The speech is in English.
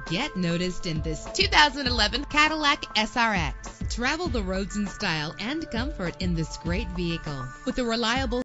Get noticed in this 2011 Cadillac SRX. Travel the roads in style and comfort in this great vehicle with a reliable